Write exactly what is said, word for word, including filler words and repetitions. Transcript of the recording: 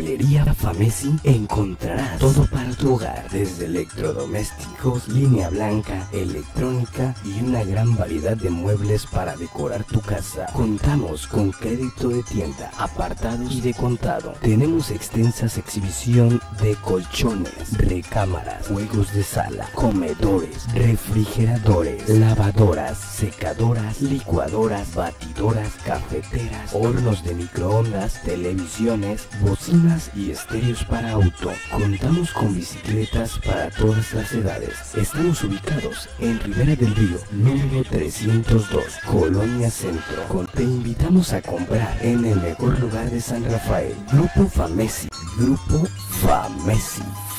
Mueblería Famesi encontrarás todo para tu hogar, desde electrodomésticos, línea blanca, electrónica y una gran variedad de muebles para decorar tu casa. Contamos con crédito de tienda, apartados y de contado. Tenemos extensas exhibición de colchones, recámaras, juegos de sala, comedores, refrigeradores, lavadoras, secadoras, licuadoras, batidoras, cafeteras, hornos de microondas, televisiones, bocinas y estéreos para auto. Contamos con bicicletas para todas las edades. Estamos ubicados en Ribera del Río, número trescientos dos, Colonia Centro. Con- Te invitamos a comprar en el mejor lugar de San Rafael. Grupo Famesi. Grupo Famesi.